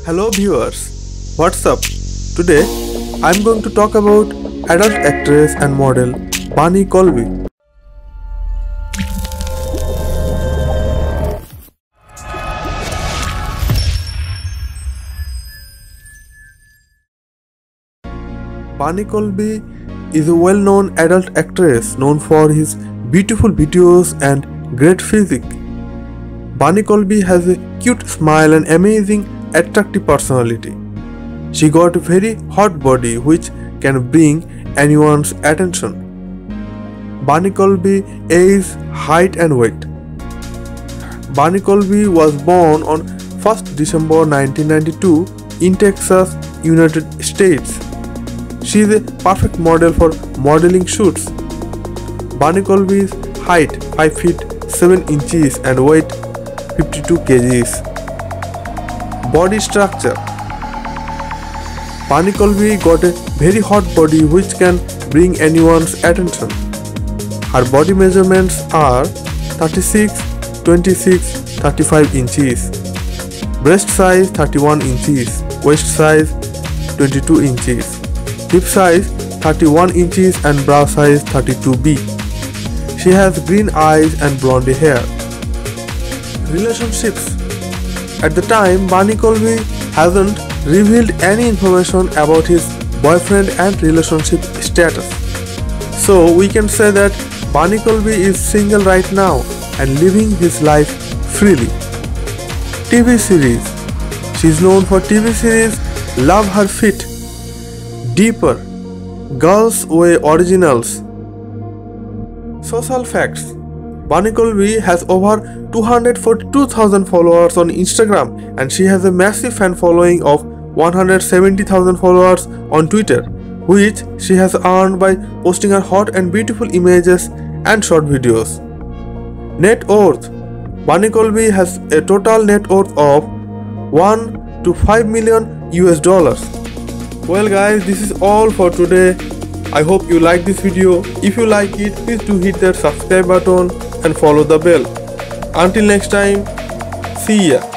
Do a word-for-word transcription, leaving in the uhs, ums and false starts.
Hello viewers, what's up? Today I'm going to talk about adult actress and model Bunny Colby. Bunny Colby is a well-known adult actress known for his beautiful videos and great physique. Bunny Colby has a cute smile and amazing attractive personality. She got a very hot body which can bring anyone's attention. Bunny Colby age, height and weight. Bunny Colby was born on first December nineteen ninety-two in Texas, United States. She is a perfect model for modeling shoots. Bunny Colby's height five feet seven inches and weight fifty-two kilograms. Body structure. Bunny Colby got a very hot body which can bring anyone's attention. Her body measurements are thirty-six, twenty-six, thirty-five inches. Breast size thirty-one inches. Waist size twenty-two inches. Hip size thirty-one inches and bra size thirty-two B. She has green eyes and blonde hair. Relationships. At the time, Bunny Colby hasn't revealed any information about his boyfriend and relationship status. So we can say that Bunny Colby is single right now and living his life freely. T V series. She is known for T V series Love Her Feet, Deeper, Girls Way Originals. Social facts. Bunny Colby has over two hundred forty-two thousand followers on Instagram and she has a massive fan following of one hundred seventy thousand followers on Twitter, which she has earned by posting her hot and beautiful images and short videos. Net worth. Bunny Colby has a total net worth of one to five million U S dollars. Well guys, this is all for today. I hope you like this video. If you like it, please do hit that subscribe button and follow the bell. Until next time, see ya.